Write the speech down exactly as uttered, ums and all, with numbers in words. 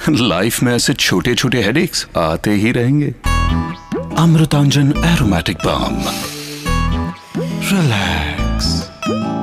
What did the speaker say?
Life में ऐसे छोटे छोटे हेडेक्स आते ही रहेंगे। Amrutanjan aromatic balm, relax.